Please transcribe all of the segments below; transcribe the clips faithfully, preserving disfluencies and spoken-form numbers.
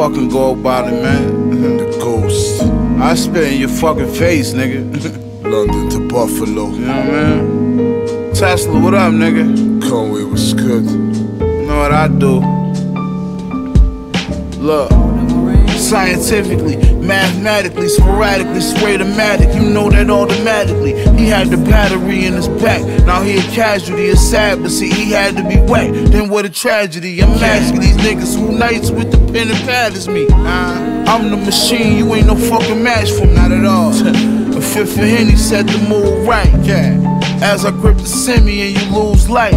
fucking go about it, man. The Ghost. I spit in your fucking face, nigga. London to Buffalo. You know what I mean? Tesla, what up, nigga? Conway was good. You know what I do? Look. Scientifically, mathematically, sporadically, spraytomatic. You know that automatically. He had the battery in his back. Now he a casualty, a sad, but see he had to be whacked. Then what a tragedy. I'm asking these niggas who nights with the pen and pad is me. Uh, I'm the machine, you ain't no fucking match for me. Not at all. A fifth of Henny set the mood right. Yeah. As I grip the semi and you lose light.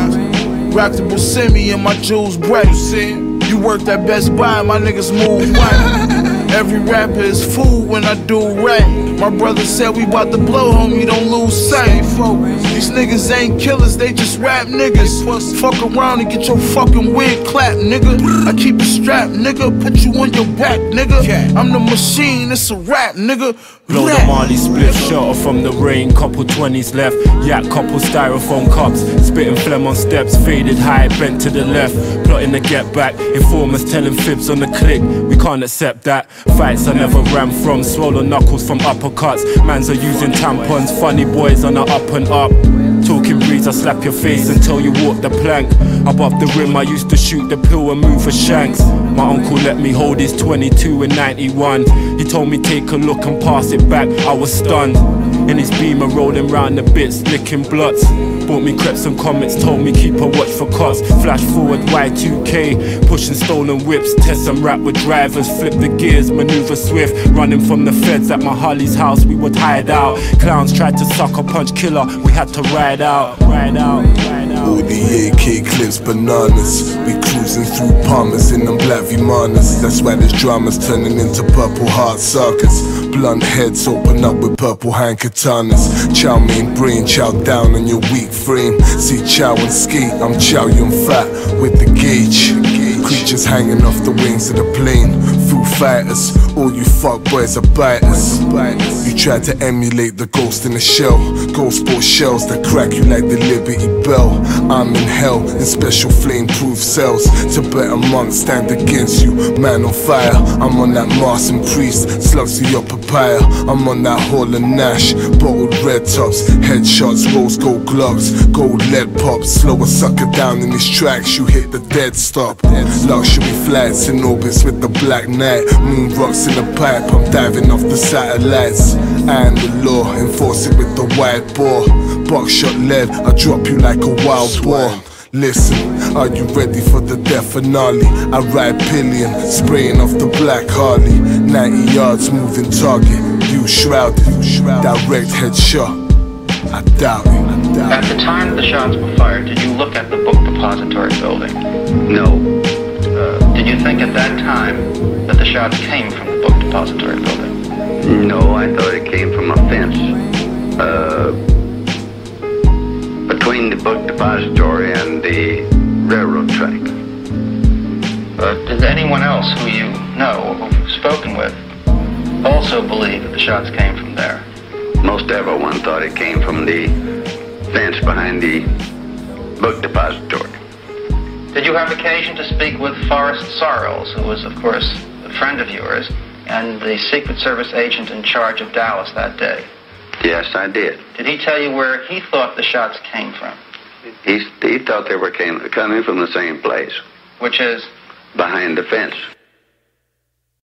Uh, rock the Buscemi and my jewels bright. You see? You worked at Best Buy, my niggas move right. Every rapper is food when I do rap. My brother said we bout to blow, homie, don't lose sight. These niggas ain't killers, they just rap niggas. Fuck around and get your fucking wig clapped, nigga. I keep it strapped, nigga, put you on your back, nigga. I'm the machine, it's a rap, nigga. Blow the Marley split, shelter from the rain, couple twenties left. Yak, couple styrofoam cups, spitting phlegm on steps, faded high, bent to the left. Plotting to get back, informers telling fibs on the click. We can't accept that. Fights I never ran from, swollen knuckles from uppercuts. Mans are using tampons, funny boys on the up and up. Talking breeze, I slap your face until you walk the plank. Above the rim, I used to shoot the pill and move for shanks. My uncle let me hold his twenty-two in ninety-one. He told me take a look and pass it back, I was stunned. In his beamer rolling round the bits, licking bloods. Bought me crepes and comets, told me keep a watch for cuts. Flash forward Y two K, pushing stolen whips. Test and rap with drivers, flip the gears, maneuver swift. Running from the feds at my Holly's house, we would hide out. Clowns tried to sucker punch killer, we had to ride out, ride out, ride out. All the A K clips, bananas. We cruising through Palmers in them black Vimanas. That's why this drama's turning into purple heart sagas. Blunt heads open up with purple hand katanas. Chow mein brain, chow down on your weak frame. See chow and skate, I'm chow young fat with the gauge. Creatures hanging off the wings of the plane. Foo fighters, all you fuck boys are biters. You try to emulate the ghost in the shell. Ghost bought shells that crack you like the Liberty Bell. I'm in hell in special flame-proof cells. Tibetan monks stand against you, man on fire. I'm on that Mars and Priest, slugs to your papaya. I'm on that Hall and Nash, bottled red tops, headshots, rose gold gloves, gold lead pops. Slow a sucker down in these tracks, you hit the dead stop. Luxury flights in orbits with the black night. Moon rocks in the pipe, I'm diving off the satellites. And the law, enforce it with the white bore. Buckshot lead, I drop you like a wild boar. Listen, are you ready for the death finale? I ride pillion, spraying off the black Harley. Ninety yards, moving target, you shrouded. Direct headshot, I doubt it. At the time the shots were fired, did you look at the book depository building? No. Uh, did you think at that time that the shots came from the book depository building? No, I thought it came from a fence. Uh, between the book depository and the railroad track. Uh, does anyone else who you know or who've spoken with also believe that the shots came from there? Most everyone thought it came from the fence behind the book depository. Did you have occasion to speak with Forrest Sorrells, who was, of course, a friend of yours, and the Secret Service agent in charge of Dallas that day? Yes, I did. Did he tell you where he thought the shots came from? He, he thought they were came, coming from the same place. Which is? Behind the fence.